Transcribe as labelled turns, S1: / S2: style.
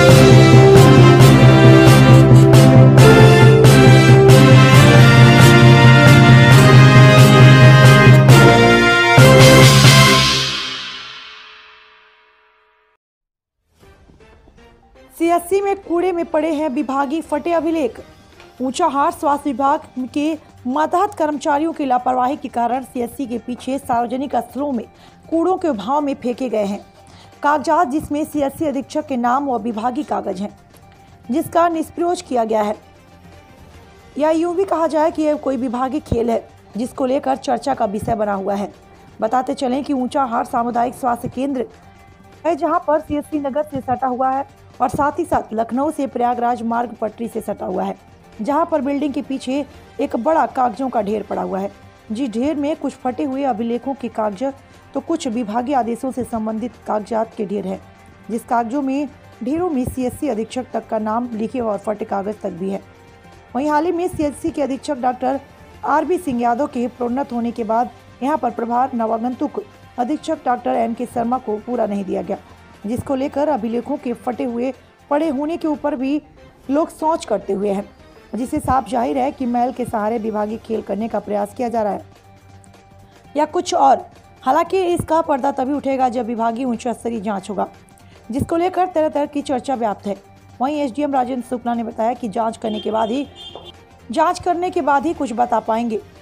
S1: CSC में कूड़े में पड़े हैं विभागीय फटे अभिलेख। ऊंचाहार स्वास्थ्य विभाग के मातहत कर्मचारियों की लापरवाही के कारण सीएससी के पीछे सार्वजनिक स्थलों में कूड़ों के अभाव में फेंके गए हैं कागजात, जिसमें सीएससी अधीक्षक के नाम व विभागीय कागज हैं, जिसका निष्प्रयोग किया गया है। या यूं भी कहा जाए कि यह कोई विभागीय खेल है, जिसको लेकर चर्चा का विषय बना हुआ है। बताते चलें कि ऊंचाहार सामुदायिक स्वास्थ्य केंद्र है, जहां पर सीएससी नगर से सटा हुआ है और साथ ही साथ लखनऊ से प्रयागराज मार्ग पटरी से सटा हुआ है, जहां पर बिल्डिंग के पीछे एक बड़ा कागजों का ढेर पड़ा हुआ है। जिस ढेर में कुछ फटे हुए अभिलेखों के कागज तो कुछ विभागीय आदेशों से संबंधित कागजात के ढेर है, जिस कागजों में ढेरों में सीएससी अधीक्षक तक का नाम लिखे और फटे कागज तक भी है। वहीं हाल ही में सीएससी के अधीक्षक डॉक्टर आरबी सिंह यादव के प्रोन्नत होने के बाद यहां पर प्रभार नवागंतुक अधीक्षक डॉक्टर एनके शर्मा को पूरा नहीं दिया गया, जिसको लेकर अभिलेखों के फटे हुए पड़े होने के ऊपर भी लोग सोच करते हुए हैं, जिससे साफ जाहिर है कि मैल के सहारे विभागीय खेल करने का प्रयास किया जा रहा है या कुछ और। हालांकि इसका पर्दा तभी उठेगा जब विभागीय उच्च स्तरीय जांच होगा, जिसको लेकर तरह तरह की चर्चा व्याप्त है। वहीं एसडीएम राजेंद्र शुक्ला ने बताया कि जांच करने के बाद ही कुछ बता पाएंगे।